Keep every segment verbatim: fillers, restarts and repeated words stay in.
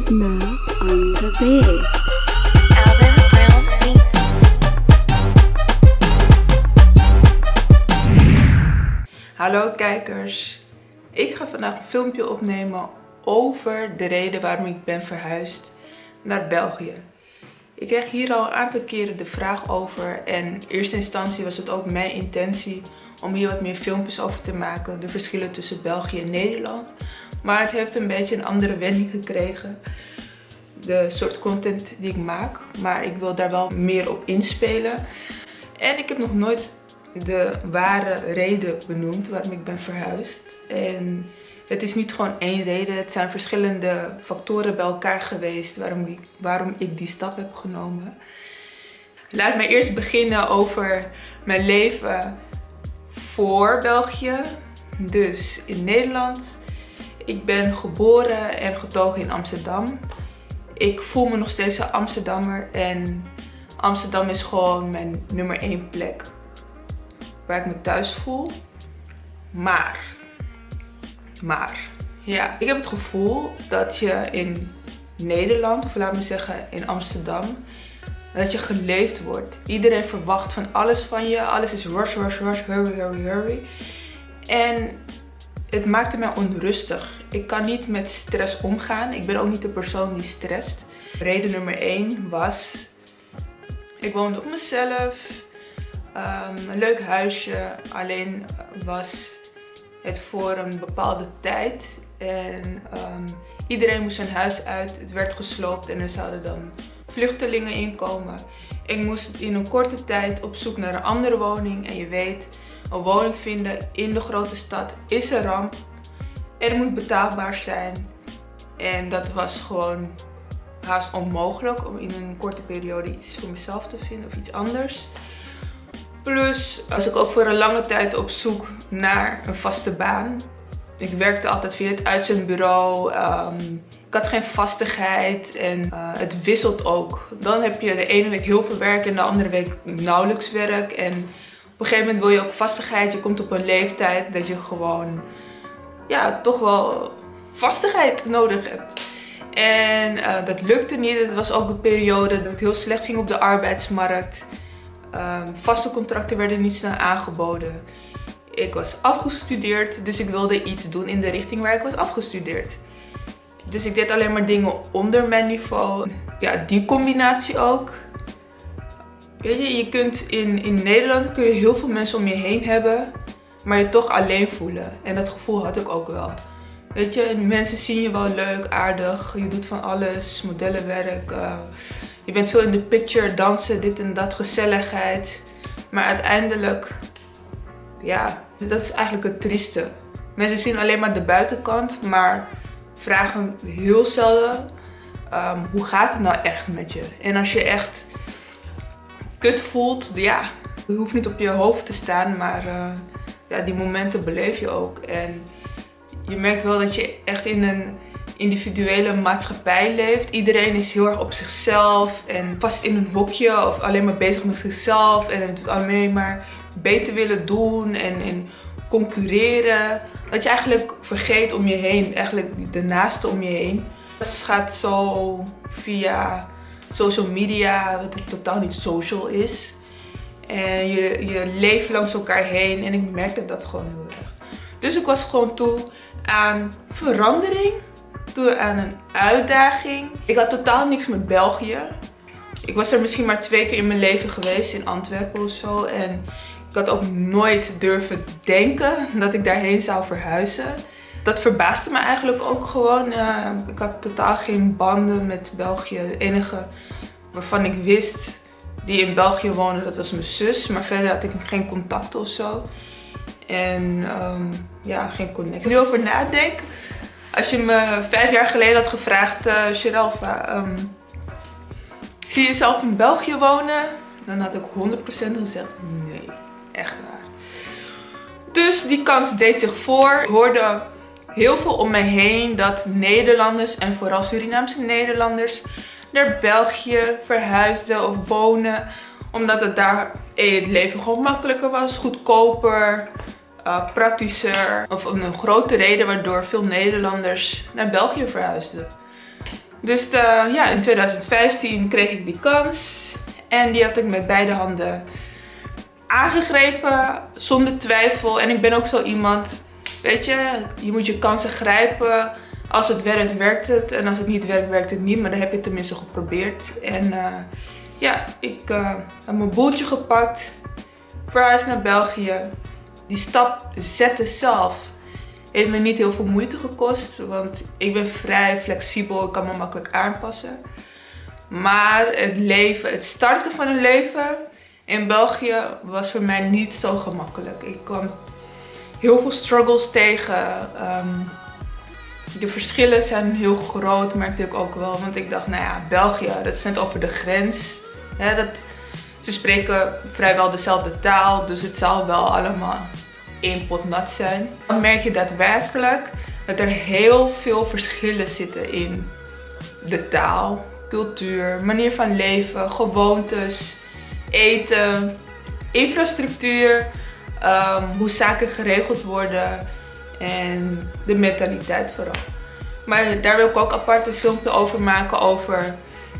is now on the beat. Alvin Brown Beats. Hallo kijkers, ik ga vandaag een filmpje opnemen over de reden waarom ik ben verhuisd naar België. Ik kreeg hier al een aantal keren de vraag over en in eerste instantie was het ook mijn intentie om hier wat meer filmpjes over te maken, de verschillen tussen België en Nederland. Maar het heeft een beetje een andere wending gekregen, de soort content die ik maak. Maar ik wil daar wel meer op inspelen. En ik heb nog nooit de ware reden benoemd waarom ik ben verhuisd. En het is niet gewoon één reden, het zijn verschillende factoren bij elkaar geweest waarom ik, waarom ik die stap heb genomen. Laat me eerst beginnen over mijn leven voor België. Dus in Nederland. Ik ben geboren en getogen in Amsterdam. Ik voel me nog steeds een Amsterdammer en Amsterdam is gewoon mijn nummer één plek waar ik me thuis voel. Maar, maar, ja, ik heb het gevoel dat je in Nederland, of laat me zeggen in Amsterdam, dat je geleefd wordt. Iedereen verwacht van alles van je. Alles is rush, rush, rush, hurry, hurry, hurry. En het maakte mij onrustig. Ik kan niet met stress omgaan. Ik ben ook niet de persoon die stresst. Reden nummer één was, ik woonde op mezelf. Um, een leuk huisje. Alleen was het voor een bepaalde tijd. En um, iedereen moest zijn huis uit. Het werd gesloopt en er zouden dan vluchtelingen inkomen. Ik moest in een korte tijd op zoek naar een andere woning. En je weet, een woning vinden in de grote stad is een ramp. En het moet betaalbaar zijn. En dat was gewoon haast onmogelijk om in een korte periode iets voor mezelf te vinden of iets anders. Plus was ik ook voor een lange tijd op zoek naar een vaste baan. Ik werkte altijd via het uitzendbureau. Um, ik had geen vastigheid en uh, het wisselt ook. Dan heb je de ene week heel veel werk en de andere week nauwelijks werk. En op een gegeven moment wil je ook vastigheid. Je komt op een leeftijd dat je gewoon ja, toch wel vastigheid nodig hebt. En uh, dat lukte niet. Het was ook een periode dat het heel slecht ging op de arbeidsmarkt. Um, vaste contracten werden niet snel aangeboden. Ik was afgestudeerd, dus ik wilde iets doen in de richting waar ik was afgestudeerd. Dus ik deed alleen maar dingen onder mijn niveau. Ja, die combinatie ook. Weet je, je kunt in, in Nederland kun je heel veel mensen om je heen hebben, maar je toch alleen voelen. En dat gevoel had ik ook wel. Weet je, mensen zien je wel leuk, aardig. Je doet van alles, modellenwerk. Uh, je bent veel in de picture, dansen, dit en dat, gezelligheid. Maar uiteindelijk, ja, dat is eigenlijk het trieste. Mensen zien alleen maar de buitenkant, maar vragen heel zelden um, hoe gaat het nou echt met je. En als je echt kut voelt, ja, het hoeft niet op je hoofd te staan, maar uh, ja, die momenten beleef je ook. En je merkt wel dat je echt in een individuele maatschappij leeft. Iedereen is heel erg op zichzelf en vast in een hokje of alleen maar bezig met zichzelf en het alleen maar beter willen doen en, en concurreren. Dat je eigenlijk vergeet om je heen, eigenlijk de naaste om je heen. Dat gaat zo via social media, wat het totaal niet social is. En je, je leeft langs elkaar heen en ik merkte dat gewoon heel erg. Dus ik was gewoon toe aan verandering, toe aan een uitdaging. Ik had totaal niks met België. Ik was er misschien maar twee keer in mijn leven geweest, in Antwerpen of zo. En ik had ook nooit durven denken dat ik daarheen zou verhuizen. Dat verbaasde me eigenlijk ook gewoon. Uh, ik had totaal geen banden met België. De enige waarvan ik wist die in België woonde, dat was mijn zus. Maar verder had ik geen contact of zo. En um, ja, geen connectie. Nu over nadenk. Als je me vijf jaar geleden had gevraagd, uh, Geralfa, um, zie je jezelf in België wonen? Dan had ik honderd procent gezegd, nee, echt waar. Dus die kans deed zich voor. Ik hoorde heel veel om mij heen dat Nederlanders, en vooral Surinaamse Nederlanders, naar België verhuisden of wonen. Omdat het daar eh, het leven gewoon makkelijker was, goedkoper, uh, praktischer. Of een grote reden waardoor veel Nederlanders naar België verhuisden. Dus uh, ja, in twintig vijftien kreeg ik die kans. En die had ik met beide handen aangegrepen, zonder twijfel. En ik ben ook zo iemand, weet je, je moet je kansen grijpen. Als het werkt, werkt het. En als het niet werkt, werkt het niet. Maar dan heb je het tenminste geprobeerd. En uh, ja, ik uh, heb mijn boeltje gepakt. Verhuisd naar België. Die stap zetten zelf heeft me niet heel veel moeite gekost. Want ik ben vrij flexibel. Ik kan me makkelijk aanpassen. Maar het leven, het starten van een leven in België was voor mij niet zo gemakkelijk. Ik kwam heel veel struggles tegen. Um, de verschillen zijn heel groot, merkte ik ook wel. Want ik dacht, nou ja, België, dat is net over de grens. Ja, dat, ze spreken vrijwel dezelfde taal, dus het zal wel allemaal één pot nat zijn. Dan merk je daadwerkelijk dat er heel veel verschillen zitten in de taal, cultuur, manier van leven, gewoontes, eten, infrastructuur, um, hoe zaken geregeld worden en de mentaliteit vooral. Maar daar wil ik ook apart een filmpje over maken over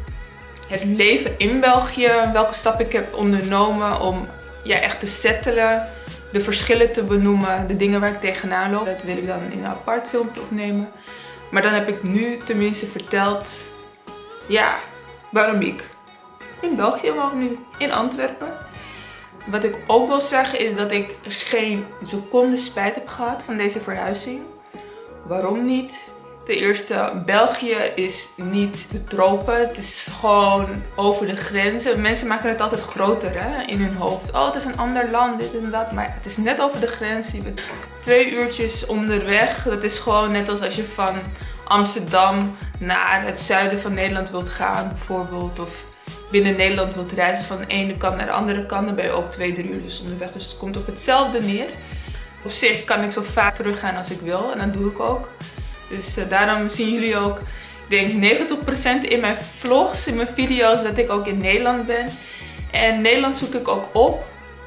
het leven in België, welke stappen ik heb ondernomen om ja, echt te settelen, de verschillen te benoemen, de dingen waar ik tegenaan loop. Dat wil ik dan in een apart filmpje opnemen. Maar dan heb ik nu tenminste verteld, ja, waarom ik in België woon nu, in Antwerpen. Wat ik ook wil zeggen is dat ik geen seconde spijt heb gehad van deze verhuizing. Waarom niet? Ten eerste, België is niet de tropen. Het is gewoon over de grenzen. Mensen maken het altijd groter, hè, in hun hoofd. Oh, het is een ander land, dit en dat. Maar het is net over de grens. Je bent twee uurtjes onderweg. Dat is gewoon net als als je van Amsterdam naar het zuiden van Nederland wilt gaan, bijvoorbeeld. Of binnen Nederland wilt reizen van de ene kant naar de andere kant. Dan ben je ook twee, drie uur dus onderweg. Dus het komt op hetzelfde neer. Op zich kan ik zo vaak teruggaan als ik wil. En dat doe ik ook. Dus uh, daarom zien jullie ook, ik denk negentig procent in mijn vlogs, in mijn video's, dat ik ook in Nederland ben. En Nederland zoek ik ook op.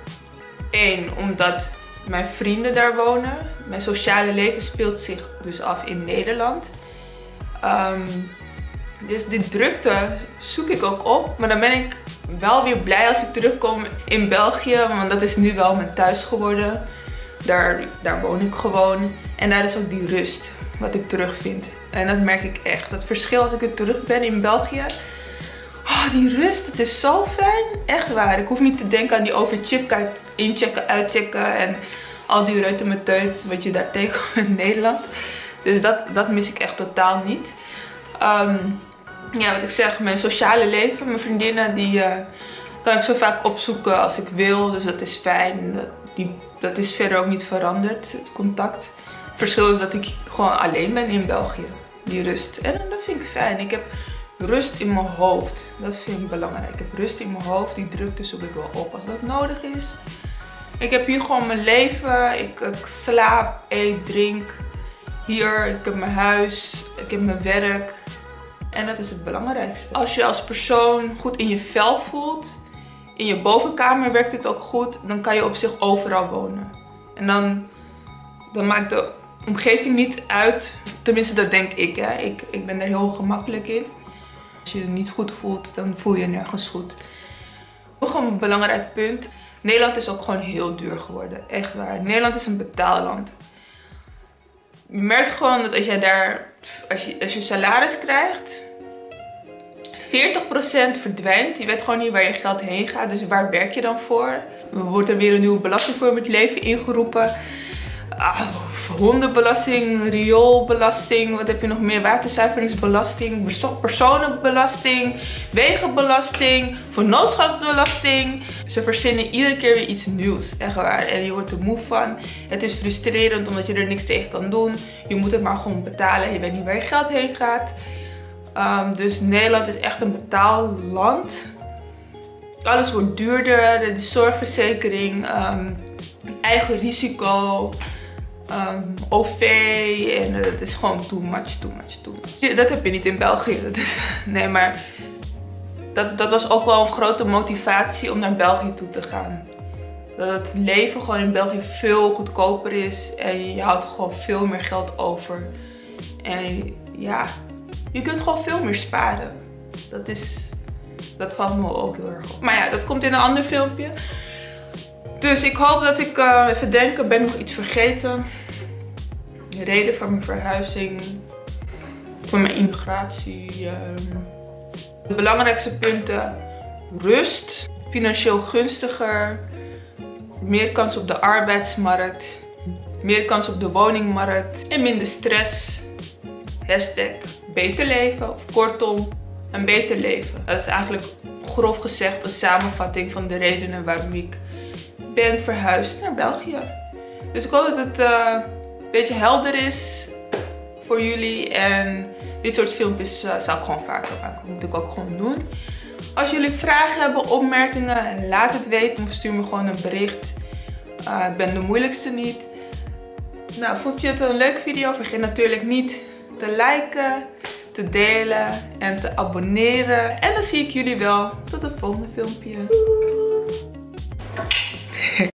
Eén, omdat mijn vrienden daar wonen. Mijn sociale leven speelt zich dus af in Nederland. Um, dus die drukte zoek ik ook op. Maar dan ben ik wel weer blij als ik terugkom in België. Want dat is nu wel mijn thuis geworden. Daar, daar woon ik gewoon. En daar is ook die rust wat ik terugvind. En dat merk ik echt. Dat verschil als ik weer terug ben in België. Oh, die rust, het is zo fijn. Echt waar. Ik hoef niet te denken aan die overchipkaart inchecken, uitchecken. En al die reutemeteut wat je daar tegenkomt in Nederland. Dus dat, dat mis ik echt totaal niet. Um, ja, wat ik zeg, mijn sociale leven, mijn vriendinnen, die uh, kan ik zo vaak opzoeken als ik wil. Dus dat is fijn. Die, dat is verder ook niet veranderd, het contact. Het verschil is dat ik gewoon alleen ben in België. Die rust. En dat vind ik fijn. Ik heb rust in mijn hoofd. Dat vind ik belangrijk. Ik heb rust in mijn hoofd. Die drukte zoek ik wel op als dat nodig is. Ik heb hier gewoon mijn leven. Ik, ik slaap, eet, drink. Hier, ik heb mijn huis. Ik heb mijn werk. En dat is het belangrijkste. Als je als persoon goed in je vel voelt, in je bovenkamer werkt het ook goed, dan kan je op zich overal wonen. En dan, dan maakt de omgeving niet uit. Tenminste, dat denk ik, hè. Ik, ik ben er heel gemakkelijk in. Als je je niet goed voelt, dan voel je je nergens goed. Nog een belangrijk punt. Nederland is ook gewoon heel duur geworden. Echt waar. Nederland is een betaalland. Je merkt gewoon dat als jij daar, als je, als je salaris krijgt, veertig procent verdwijnt. Je weet gewoon niet waar je geld heen gaat. Dus waar werk je dan voor? Er wordt er weer een nieuwe belastingvorm in het leven ingeroepen. Ah, hondenbelasting, rioolbelasting, wat heb je nog meer? Waterzuiveringsbelasting, personenbelasting, wegenbelasting, vernootschapsbelasting. Ze verzinnen iedere keer weer iets nieuws, echt waar. En je wordt er moe van. Het is frustrerend omdat je er niks tegen kan doen. Je moet het maar gewoon betalen en je weet niet waar je geld heen gaat. Um, dus Nederland is echt een betaalland. Alles wordt duurder, de zorgverzekering, um, eigen risico, um, O V en het is gewoon too much, too much, too much. Dat heb je niet in België. Dat is, nee, maar dat, dat was ook wel een grote motivatie om naar België toe te gaan. Dat het leven gewoon in België veel goedkoper is en je houdt gewoon veel meer geld over. En ja, Je kunt gewoon veel meer sparen. Dat is, dat valt me ook heel erg op. Maar ja, dat komt in een ander filmpje. Dus ik hoop dat ik, uh, even denken, ben ik nog iets vergeten? De reden voor mijn verhuizing, voor mijn immigratie. Uh, de belangrijkste punten: rust, financieel gunstiger, meer kans op de arbeidsmarkt, meer kans op de woningmarkt en minder stress. Hashtag beter leven, of kortom, een beter leven. Dat is eigenlijk grof gezegd een samenvatting van de redenen waarom ik ben verhuisd naar België. Dus ik hoop dat het uh, een beetje helder is voor jullie. En dit soort filmpjes uh, zou ik gewoon vaker maken. Dat moet ik ook gewoon doen. Als jullie vragen hebben, opmerkingen, laat het weten. Of stuur me gewoon een bericht. Uh, ik ben de moeilijkste niet. Nou, vond je het een leuke video? Vergeet natuurlijk niet te liken, te delen en te abonneren. En dan zie ik jullie wel tot het volgende filmpje. Doei!